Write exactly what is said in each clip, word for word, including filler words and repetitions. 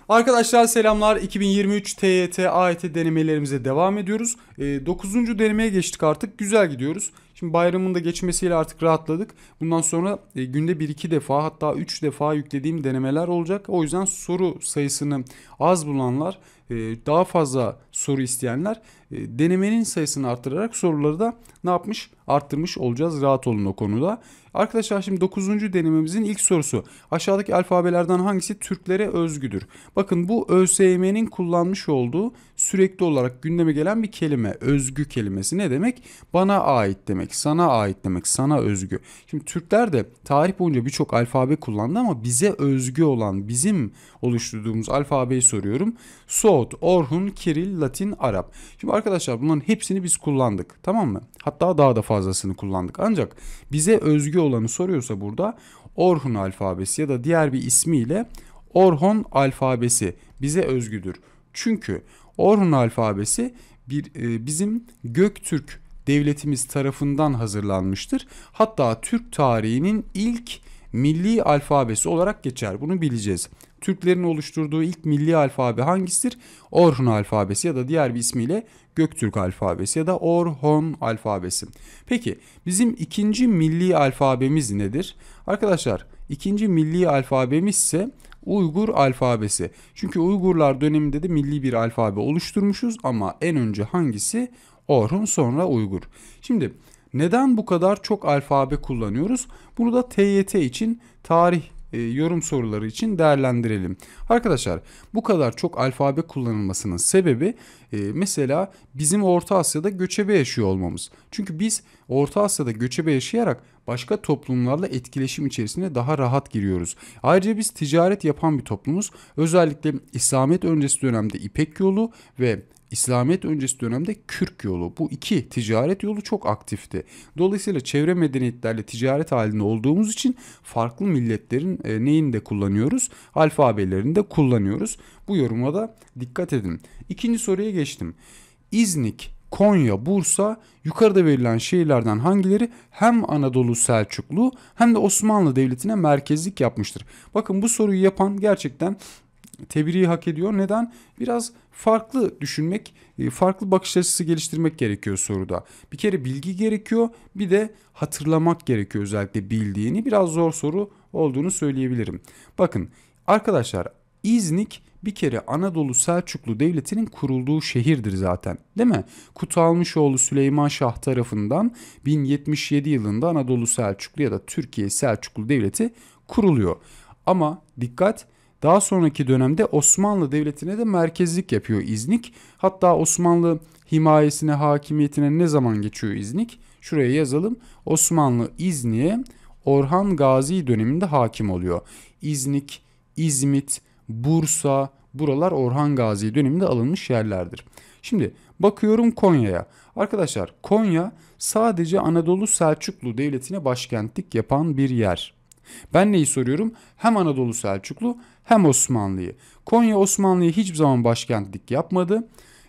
Arkadaşlar selamlar. iki bin yirmi üç T Y T A Y T denemelerimize devam ediyoruz. E, dokuzuncu denemeye geçtik artık. Güzel gidiyoruz. Şimdi bayramın da geçmesiyle artık rahatladık. Bundan sonra e, günde bir iki defa hatta üç defa yüklediğim denemeler olacak. O yüzden soru sayısını az bulanlar, e, daha fazla soru isteyenler e, denemenin sayısını arttırarak soruları da ne yapmış? Arttırmış olacağız. Rahat olun o konuda. Arkadaşlar şimdi dokuzuncu denememizin ilk sorusu. Aşağıdaki alfabelerden hangisi Türklere özgüdür? Bakın bu ÖSYM'nin kullanmış olduğu sürekli olarak gündeme gelen bir kelime. Özgü kelimesi ne demek? Bana ait demek, sana ait demek, sana özgü. Şimdi Türkler de tarih boyunca birçok alfabe kullandı ama bize özgü olan, bizim oluşturduğumuz alfabeyi soruyorum. Soğut, Orhun, Kiril, Latin, Arap. Şimdi arkadaşlar bunların hepsini biz kullandık, tamam mı? Hatta daha da fazlasını kullandık. Ancak bize özgü olanı soruyorsa burada Orhun alfabesi ya da diğer bir ismiyle Orhon alfabesi bize özgüdür. Çünkü Orhun alfabesi bir e, bizim Göktürk devletimiz tarafından hazırlanmıştır. Hatta Türk tarihinin ilk milli alfabesi olarak geçer. Bunu bileceğiz. Türklerin oluşturduğu ilk milli alfabe hangisidir? Orhun alfabesi ya da diğer bir ismiyle Göktürk alfabesi ya da Orhon alfabesi. Peki bizim ikinci milli alfabemiz nedir? Arkadaşlar ikinci milli alfabemiz ise Uygur alfabesi. Çünkü Uygurlar döneminde de milli bir alfabe oluşturmuşuz ama en önce hangisi? Orhun, sonra Uygur. Şimdi neden bu kadar çok alfabe kullanıyoruz? Bunu da T Y T için tarih e, yorum soruları için değerlendirelim. Arkadaşlar bu kadar çok alfabe kullanılmasının sebebi e, mesela bizim Orta Asya'da göçebe yaşıyor olmamız. Çünkü biz Orta Asya'da göçebe yaşayarak başka toplumlarla etkileşim içerisine daha rahat giriyoruz. Ayrıca biz ticaret yapan bir toplumuz. Özellikle İslamiyet öncesi dönemde İpek yolu ve İslamiyet öncesi dönemde Kürk yolu, bu iki ticaret yolu çok aktifti. Dolayısıyla çevre medeniyetlerle ticaret halinde olduğumuz için farklı milletlerin e, neyini de kullanıyoruz? Alfabelerini de kullanıyoruz. Bu yoruma da dikkat edin. İkinci soruya geçtim. İznik, Konya, Bursa yukarıda verilen şehirlerden hangileri hem Anadolu Selçuklu hem de Osmanlı Devleti'ne merkezlik yapmıştır? Bakın bu soruyu yapan gerçekten tebriği hak ediyor. Neden? Biraz farklı düşünmek, farklı bakış açısı geliştirmek gerekiyor soruda. Bir kere bilgi gerekiyor, bir de hatırlamak gerekiyor özellikle bildiğini. Biraz zor soru olduğunu söyleyebilirim. Bakın arkadaşlar, İznik bir kere Anadolu Selçuklu Devleti'nin kurulduğu şehirdir zaten, değil mi? Kutalmışoğlu Süleyman Şah tarafından bin yetmiş yedi yılında Anadolu Selçuklu ya da Türkiye Selçuklu Devleti kuruluyor. Ama dikkat, daha sonraki dönemde Osmanlı Devleti'ne de merkezlik yapıyor İznik. Hatta Osmanlı himayesine, hakimiyetine ne zaman geçiyor İznik? Şuraya yazalım. Osmanlı İznik'e Orhan Gazi döneminde hakim oluyor. İznik, İzmit, Bursa, buralar Orhan Gazi döneminde alınmış yerlerdir. Şimdi bakıyorum Konya'ya. Arkadaşlar Konya sadece Anadolu Selçuklu Devleti'ne başkentlik yapan bir yer. Ben neyi soruyorum? Hem Anadolu Selçuklu hem Osmanlı'yı. Konya Osmanlı'ya hiçbir zaman başkentlik yapmadı.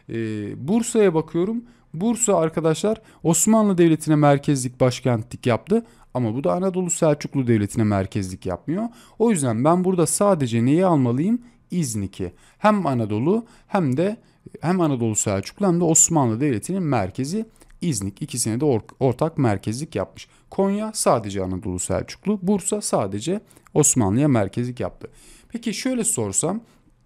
Ee, Bursa'ya bakıyorum. Bursa arkadaşlar Osmanlı Devleti'ne merkezlik, başkentlik yaptı. Ama bu da Anadolu Selçuklu Devleti'ne merkezlik yapmıyor. O yüzden ben burada sadece neyi almalıyım? İznik'i. Hem Anadolu hem de hem Anadolu Selçuklu hem de Osmanlı Devleti'nin merkezi İznik. İkisine de or- ortak merkezlik yapmış. Konya sadece Anadolu Selçuklu, Bursa sadece Osmanlı'ya merkezlik yaptı. Peki şöyle sorsam,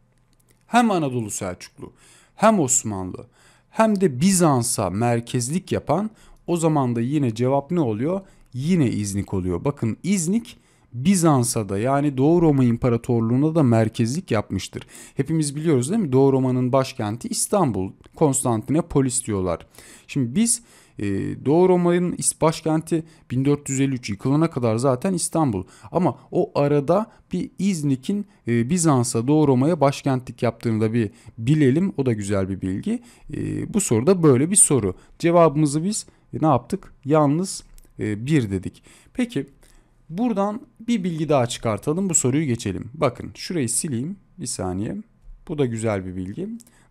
hem Anadolu Selçuklu hem Osmanlı hem de Bizans'a merkezlik yapan, o zaman da yine cevap ne oluyor? Yine İznik oluyor. Bakın İznik Bizans'a da, yani Doğu Roma İmparatorluğu'na da merkezlik yapmıştır. Hepimiz biliyoruz değil mi? Doğu Roma'nın başkenti İstanbul, Konstantinopolis diyorlar. Şimdi biz e, Doğu Roma'nın başkenti bin dört yüz elli üç yıkılana kadar zaten İstanbul. Ama o arada bir İznik'in e, Bizans'a, Doğu Roma'ya başkentlik yaptığını da bir bilelim. O da güzel bir bilgi. E, bu soruda böyle bir soru. Cevabımızı biz e, ne yaptık? Yalnız e, bir dedik. Peki buradan bir bilgi daha çıkartalım, bu soruyu geçelim. Bakın şurayı sileyim bir saniye. Bu da güzel bir bilgi.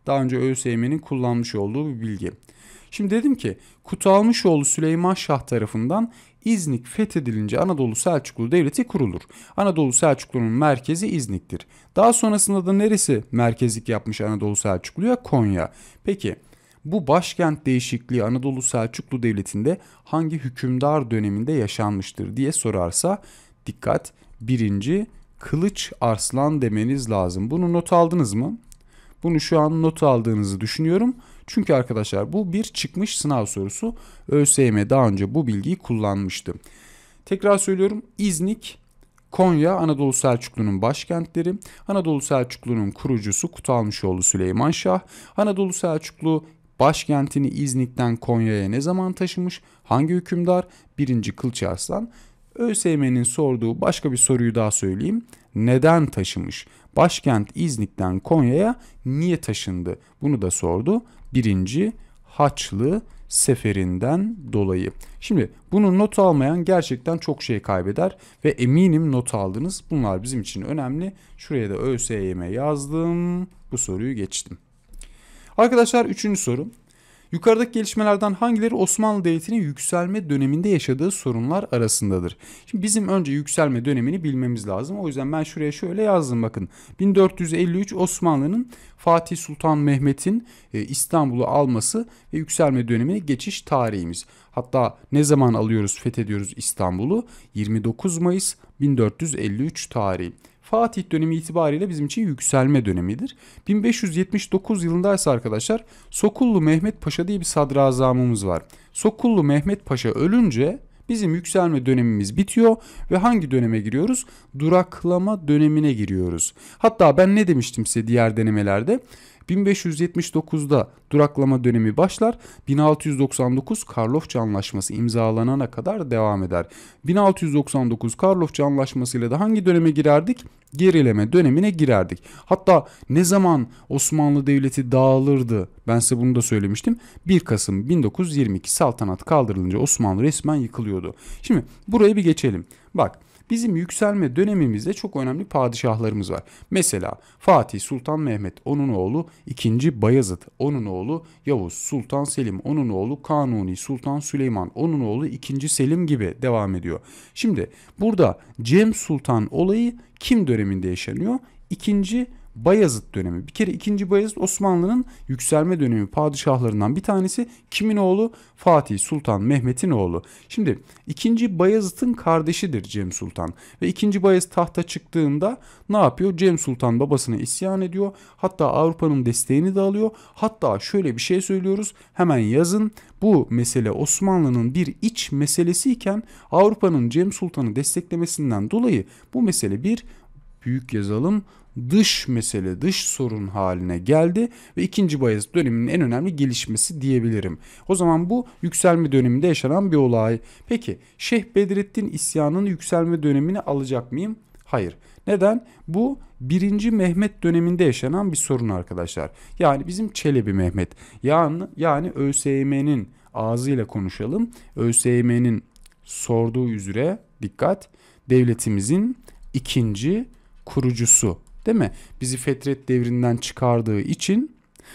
Daha önce ÖSYM'nin kullanmış olduğu bir bilgi. Şimdi dedim ki Kutalmışoğlu Süleyman Şah tarafından İznik fethedilince Anadolu Selçuklu Devleti kurulur. Anadolu Selçuklu'nun merkezi İznik'tir. Daha sonrasında da neresi merkezlik yapmış Anadolu Selçuklu'ya? Konya. Peki bu başkent değişikliği Anadolu Selçuklu Devleti'nde hangi hükümdar döneminde yaşanmıştır diye sorarsa dikkat, birinci Kılıç Arslan demeniz lazım. Bunu not aldınız mı? Bunu şu an not aldığınızı düşünüyorum. Çünkü arkadaşlar bu bir çıkmış sınav sorusu. ÖSYM daha önce bu bilgiyi kullanmıştı. Tekrar söylüyorum. İznik, Konya, Anadolu Selçuklu'nun başkentleri. Anadolu Selçuklu'nun kurucusu Kutalmışoğlu Süleyman Şah. Anadolu Selçuklu başkentini İznik'ten Konya'ya ne zaman taşımış? Hangi hükümdar? Birinci Kılıç Arslan. ÖSYM'nin sorduğu başka bir soruyu daha söyleyeyim. Neden taşımış? Başkent İznik'ten Konya'ya niye taşındı? Bunu da sordu. Birinci Haçlı Seferinden dolayı. Şimdi bunu not almayan gerçekten çok şey kaybeder ve eminim not aldınız. Bunlar bizim için önemli. Şuraya da ÖSYM yazdım. Bu soruyu geçtim. Arkadaşlar üçüncü soru. Yukarıdaki gelişmelerden hangileri Osmanlı Devleti'nin yükselme döneminde yaşadığı sorunlar arasındadır? Şimdi bizim önce yükselme dönemini bilmemiz lazım. O yüzden ben şuraya şöyle yazdım bakın. bin dört yüz elli üç Osmanlı'nın Fatih Sultan Mehmet'in İstanbul'u alması ve yükselme dönemine geçiş tarihimiz. Hatta ne zaman alıyoruz, fethediyoruz İstanbul'u? yirmi dokuz Mayıs bin dört yüz elli üç tarihi. Fatih dönemi itibariyle bizim için yükselme dönemidir. bin beş yüz yetmiş dokuz yılındaysa arkadaşlar Sokullu Mehmet Paşa diye bir sadrazamımız var. Sokullu Mehmet Paşa ölünce bizim yükselme dönemimiz bitiyor ve hangi döneme giriyoruz? Duraklama dönemine giriyoruz. Hatta ben ne demiştim size diğer denemelerde? bin beş yüz yetmiş dokuzda duraklama dönemi başlar. bin altı yüz doksan dokuz Karlofça Anlaşması imzalanana kadar devam eder. bin altı yüz doksan dokuz Karlofça Anlaşması ile de hangi döneme girerdik? Gerileme dönemine girerdik. Hatta ne zaman Osmanlı Devleti dağılırdı? Ben size bunu da söylemiştim. bir Kasım bin dokuz yüz yirmi iki saltanat kaldırılınca Osmanlı resmen yıkılıyordu. Şimdi burayı bir geçelim. Bak. Bizim yükselme dönemimizde çok önemli padişahlarımız var. Mesela Fatih Sultan Mehmet, onun oğlu ikinci. Bayezid, onun oğlu Yavuz Sultan Selim, onun oğlu Kanuni Sultan Süleyman, onun oğlu ikinci. Selim gibi devam ediyor. Şimdi burada Cem Sultan olayı kim döneminde yaşanıyor? ikinci. Bayezid dönemi. Bir kere ikinci. Bayezid Osmanlı'nın yükselme dönemi padişahlarından bir tanesi. Kimin oğlu? Fatih Sultan Mehmet'in oğlu. Şimdi ikinci. Bayezid'in kardeşidir Cem Sultan. Ve ikinci. Bayezid tahta çıktığında ne yapıyor? Cem Sultan babasına isyan ediyor. Hatta Avrupa'nın desteğini de alıyor. Hatta şöyle bir şey söylüyoruz. Hemen yazın. Bu mesele Osmanlı'nın bir iç meselesiyken Avrupa'nın Cem Sultan'ı desteklemesinden dolayı bu mesele bir büyük yazalım dış mesele, dış sorun haline geldi ve ikinci. Bayezid döneminin en önemli gelişmesi diyebilirim. O zaman bu yükselme döneminde yaşanan bir olay. Peki Şeyh Bedrettin isyanının yükselme dönemini alacak mıyım? Hayır. Neden? Bu birinci. Mehmet döneminde yaşanan bir sorun arkadaşlar. Yani bizim Çelebi Mehmet. Yani, yani ÖSYM'nin ağzıyla konuşalım. ÖSYM'nin sorduğu üzere dikkat, devletimizin ikinci kurucusu. Değil mi? Bizi Fetret devrinden çıkardığı için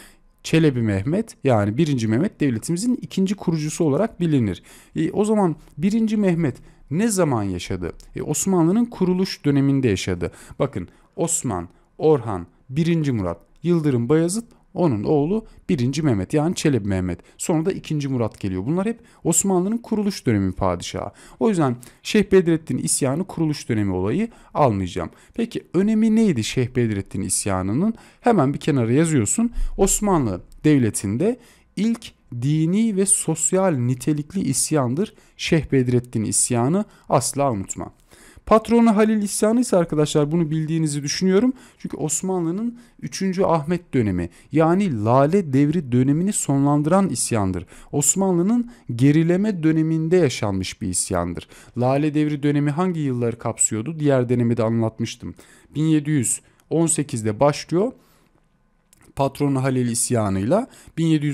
Çelebi Mehmet yani birinci. Mehmet devletimizin ikinci kurucusu olarak bilinir. E, o zaman birinci. Mehmet ne zaman yaşadı? E, Osmanlı'nın kuruluş döneminde yaşadı. Bakın Osman, Orhan, birinci. Murat, Yıldırım Bayezid, onun oğlu birinci. Mehmet yani Çelebi Mehmet. Sonra da ikinci. Murat geliyor. Bunlar hep Osmanlı'nın kuruluş dönemi padişahı. O yüzden Şeyh Bedrettin isyanı kuruluş dönemi olayı almayacağım. Peki önemi neydi Şeyh Bedrettin isyanının? Hemen bir kenara yazıyorsun. Osmanlı Devleti'nde ilk dini ve sosyal nitelikli isyandır Şeyh Bedrettin isyanı, asla unutma. Patronu Halil isyanı ise arkadaşlar bunu bildiğinizi düşünüyorum. Çünkü Osmanlı'nın üçüncü. Ahmet dönemi yani Lale Devri dönemini sonlandıran isyandır. Osmanlı'nın gerileme döneminde yaşanmış bir isyandır. Lale Devri dönemi hangi yılları kapsıyordu? Diğer denemede anlatmıştım. bin yedi yüz on sekizde başlıyor. Patronu Halil isyanıyla bin yedi yüz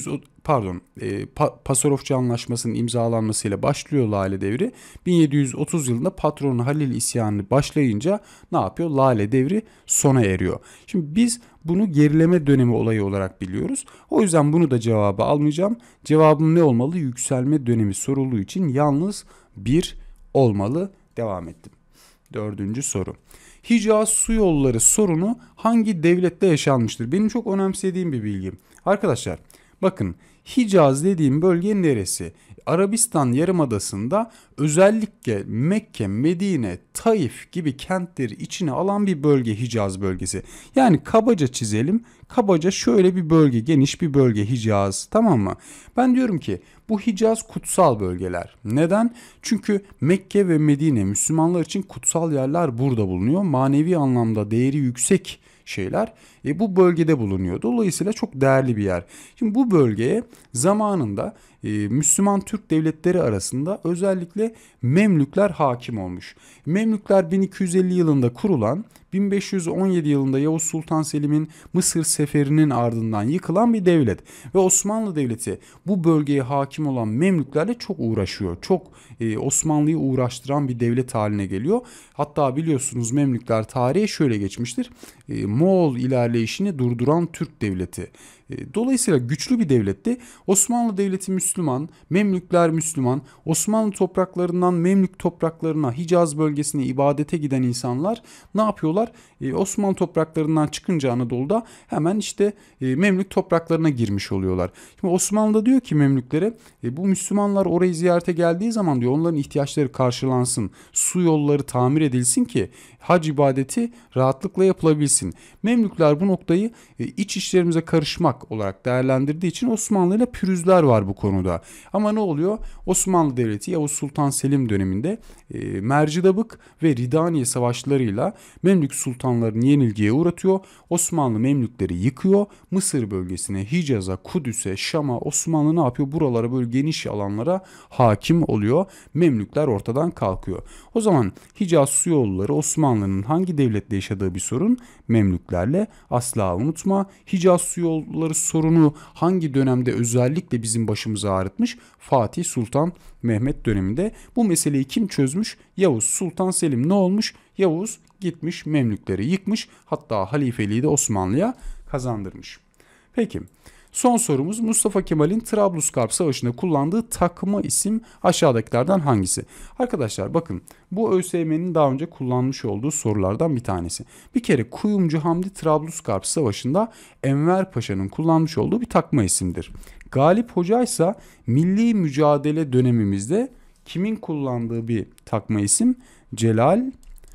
pardon e, pa- Pasarofçu Anlaşması'nın imzalanmasıyla başlıyor Lale Devri. bin yedi yüz otuz yılında patron Halil isyanı başlayınca ne yapıyor? Lale Devri sona eriyor. Şimdi biz bunu gerileme dönemi olayı olarak biliyoruz. O yüzden bunu da cevabı almayacağım. Cevabım ne olmalı? Yükselme dönemi sorulduğu için yalnız bir olmalı. Devam ettim. Dördüncü soru. Hicaz su yolları sorunu hangi devlette yaşanmıştır? Benim çok önemsediğim bir bilgi. Arkadaşlar bakın, Hicaz dediğim bölge neresi? Arabistan Yarımadası'nda özellikle Mekke, Medine, Taif gibi kentleri içine alan bir bölge Hicaz bölgesi. Yani kabaca çizelim. Kabaca şöyle bir bölge, geniş bir bölge Hicaz, tamam mı? Ben diyorum ki bu Hicaz kutsal bölgeler. Neden? Çünkü Mekke ve Medine Müslümanlar için kutsal yerler burada bulunuyor. Manevi anlamda değeri yüksek şeyler e, bu bölgede bulunuyor. Dolayısıyla çok değerli bir yer. Şimdi bu bölgeye zamanında e, Müslüman Türk devletleri arasında özellikle Memlükler hakim olmuş. Memlükler bin iki yüz elli yılında kurulan, bin beş yüz on yedi yılında Yavuz Sultan Selim'in Mısır seferinin ardından yıkılan bir devlet. Ve Osmanlı Devleti bu bölgeye hakim olan Memlüklerle çok uğraşıyor. Çok e, Osmanlı'yı uğraştıran bir devlet haline geliyor. Hatta biliyorsunuz Memlükler tarihe şöyle geçmiştir. E, Moğol ilerleyişini durduran Türk devleti. E, dolayısıyla güçlü bir devletti. Osmanlı Devleti Müslüman, Memlükler Müslüman. Osmanlı topraklarından Memlük topraklarına, Hicaz bölgesine ibadete giden insanlar ne yapıyorlar? Ee, Osmanlı topraklarından çıkınca Anadolu'da hemen işte e, Memlük topraklarına girmiş oluyorlar. Şimdi Osmanlı da diyor ki Memlüklere, e, bu Müslümanlar orayı ziyarete geldiği zaman diyor onların ihtiyaçları karşılansın. Su yolları tamir edilsin ki hac ibadeti rahatlıkla yapılabilsin. Memlükler bu noktayı e, iç işlerimize karışmak olarak değerlendirdiği için Osmanlı ile pürüzler var bu konuda. Ama ne oluyor? Osmanlı Devleti Yavuz Sultan Selim döneminde e, Mercidabık ve Ridaniye savaşlarıyla Memlük sultanlarını yenilgiye uğratıyor. Osmanlı Memlükleri yıkıyor. Mısır bölgesine, Hicaz'a, Kudüs'e, Şam'a Osmanlı ne yapıyor? Buralara, böyle geniş alanlara hakim oluyor. Memlükler ortadan kalkıyor. O zaman Hicaz su yolları Osmanlı'nın hangi devletle yaşadığı bir sorun? Memlüklerle. Asla unutma. Hicaz su yolları sorunu hangi dönemde özellikle bizim başımızı ağrıtmış? Fatih Sultan Mehmet döneminde. Bu meseleyi kim çözmüş? Yavuz Sultan Selim. Ne olmuş? Yavuz gitmiş Memlükleri yıkmış, hatta halifeliği de Osmanlı'ya kazandırmış. Peki son sorumuz, Mustafa Kemal'in Trablusgarp Savaşı'nda kullandığı takma isim aşağıdakilerden hangisi? Arkadaşlar bakın, bu ÖSYM'nin daha önce kullanmış olduğu sorulardan bir tanesi. Bir kere Kuyumcu Hamdi Trablusgarp Savaşı'nda Enver Paşa'nın kullanmış olduğu bir takma isimdir. Galip Hoca ise milli mücadele dönemimizde kimin kullandığı bir takma isim? Celal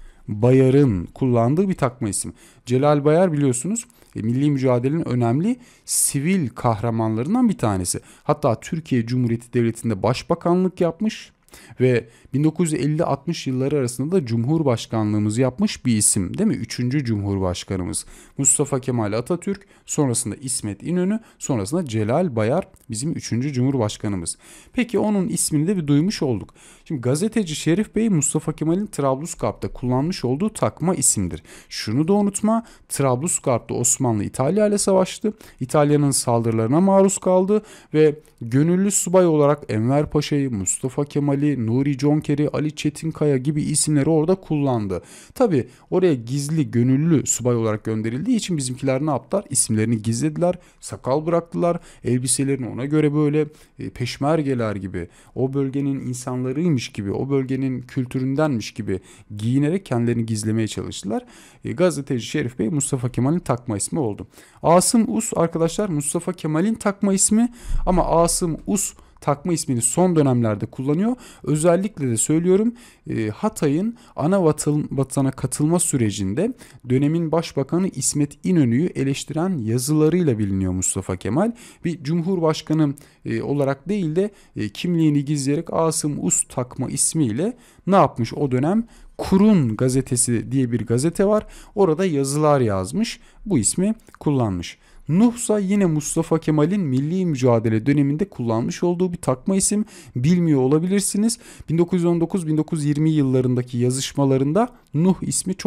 Bayar'ın kullandığı bir takma isim. Celal Bayar biliyorsunuz e, milli mücadelenin önemli sivil kahramanlarından bir tanesi. Hatta Türkiye Cumhuriyeti Devleti'nde başbakanlık yapmış ve bin dokuz yüz elli altmış yılları arasında da Cumhurbaşkanlığımızı yapmış bir isim, değil mi? Üçüncü Cumhurbaşkanımız Mustafa Kemal Atatürk, sonrasında İsmet İnönü, sonrasında Celal Bayar bizim üçüncü Cumhurbaşkanımız. Peki onun ismini de bir duymuş olduk. Şimdi gazeteci Şerif Bey Mustafa Kemal'in Trablusgarp'ta kullanmış olduğu takma isimdir. Şunu da unutma, Trablusgarp'ta Osmanlı İtalya ile savaştı. İtalya'nın saldırılarına maruz kaldı ve gönüllü subay olarak Enver Paşa'yı, Mustafa Kemal'i, Nuri Conker'i, Ali Çetinkaya gibi isimleri orada kullandı. Tabi oraya gizli gönüllü subay olarak gönderildiği için bizimkiler ne yaptılar? İsimlerini gizlediler, sakal bıraktılar, elbiselerini ona göre böyle e, peşmergeler gibi, o bölgenin insanlarıymış gibi, o bölgenin kültüründenmiş gibi giyinerek kendilerini gizlemeye çalıştılar. E, gazeteci Şerif Bey Mustafa Kemal'in takma ismi oldu. Asım Us arkadaşlar Mustafa Kemal'in takma ismi, ama Asım Us takma ismini son dönemlerde kullanıyor. Özellikle de söylüyorum e, Hatay'ın ana vatana katılma sürecinde dönemin başbakanı İsmet İnönü'yü eleştiren yazılarıyla biliniyor Mustafa Kemal. Bir cumhurbaşkanı e, olarak değil de e, kimliğini gizleyerek Asım Us takma ismiyle ne yapmış o dönem? Kurun gazetesi diye bir gazete var. Orada yazılar yazmış. Bu ismi kullanmış. Nuhsa yine Mustafa Kemal'in milli mücadele döneminde kullanmış olduğu bir takma isim, bilmiyor olabilirsiniz. bin dokuz yüz on dokuz bin dokuz yüz yirmi yıllarındaki yazışmalarında Nuh ismi çok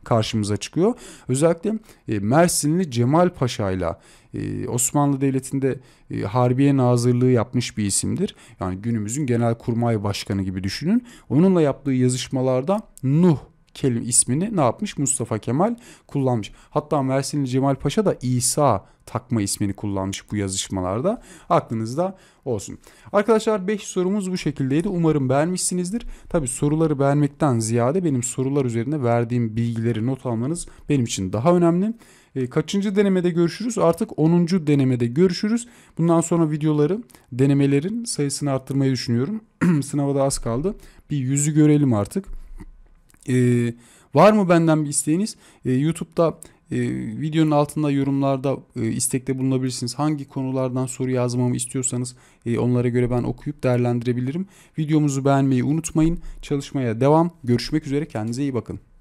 karşımıza çıkıyor. Özellikle e, Mersinli Cemal Paşa ile e, Osmanlı Devleti'nde e, Harbiye Nazırlığı yapmış bir isimdir. Yani günümüzün Genelkurmay Başkanı gibi düşünün. Onunla yaptığı yazışmalarda Nuh kelime ismini ne yapmış? Mustafa Kemal kullanmış. Hatta Mersinli Cemal Paşa da İsa takma ismini kullanmış bu yazışmalarda. Aklınızda olsun. Arkadaşlar beş sorumuz bu şekildeydi. Umarım beğenmişsinizdir. Tabi soruları beğenmekten ziyade benim sorular üzerine verdiğim bilgileri not almanız benim için daha önemli. E, kaçıncı denemede görüşürüz? Artık onuncu denemede görüşürüz. Bundan sonra videoları, denemelerin sayısını arttırmayı düşünüyorum. Sınava da az kaldı. Bir yüzü görelim artık. Ee, var mı benden bir isteğiniz? Ee, YouTube'da e, videonun altında yorumlarda e, istekte bulunabilirsiniz. Hangi konulardan soru yazmamı istiyorsanız e, onlara göre ben okuyup değerlendirebilirim. Videomuzu beğenmeyi unutmayın. Çalışmaya devam. Görüşmek üzere. Kendinize iyi bakın.